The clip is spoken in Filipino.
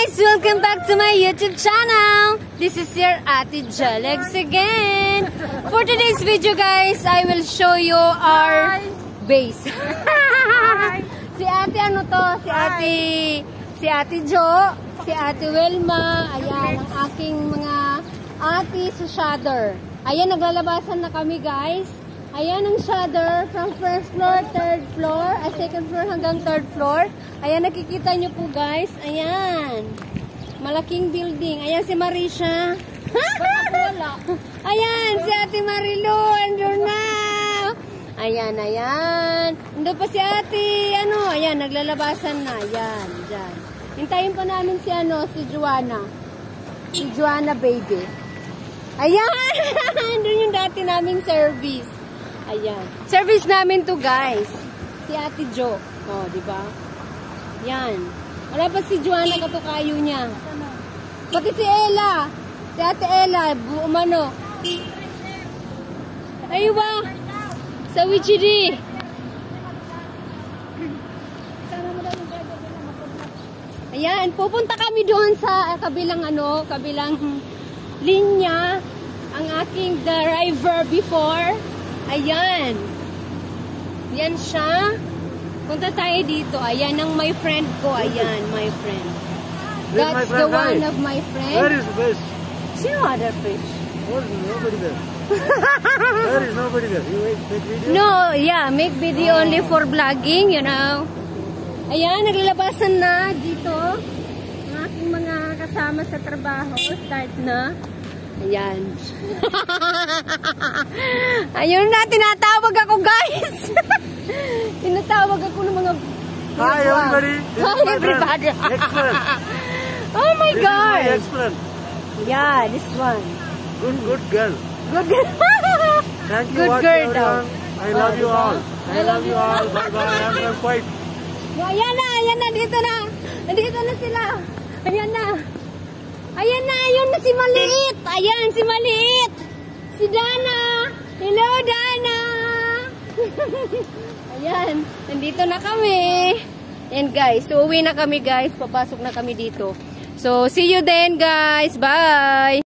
guys! Welcome back to my YouTube channel! This is your Ate Jalegs again! For today's video guys, I will show you our base. Si Ate ano to? Si Ate Jo, si Ate Wilma, ayan ang aking mga ate sa shadow. Ayan, naglalabasan na kami guys. Ayan ang shadow from first floor, third floor, second floor hanggang third floor. Ayan, nakikita nyo po guys. Ayan. Malaking building. Ayan si Marisha. Ayan, si Ate Marilu. Andun na. Ayan, ayan. Andun pa si Ate. Ano, ayan, naglalabasan na. Ayan, dyan. Hintayin pa namin si Joanna. Si Joanna baby. Ayan. Andun yung dati naming service. Ayan. Service namin to guys. Si Ate Jo. Oh, di ba? Yan. Wala pa si Joanna katukayo niya. Pati si Ella. Si Ate Ella. Umano. Aywa. Sa Wichiri. Ayan. Pupunta kami doon sa kabilang linya. Ang aking driver before. Ayan. Yan siya. Punta tayo dito. Ayan ang my friend ko. Ayan, my friend. That's the one of my friend. Where is the fish? Sino other fish? What? Nobody there. There is nobody there. You make video? No, yeah. Make video only for vlogging, you know. Ayan, naglalabasan na dito. Ang aking mga kasama sa trabaho. Start na. Ayan. Ayun na, tinatawag ako guys. Tinatawag ako ng mga... Hi everybody. Hi everybody. Excellent. Oh my God. This is my excellent. Yeah, this one. Good girl. Good girl. Thank you. Good girl daw. I love you all. I love you all. Bye bye. I'm quite. Ayan na, dito na. Nandito na sila. Ayan na. Ayan na si Maliit. Ayan, si Maliit. Si Dana. Hello, Dana. Ayan, nandito na kami. And guys, so uwi na kami guys. Papasok na kami dito. So, see you then guys. Bye.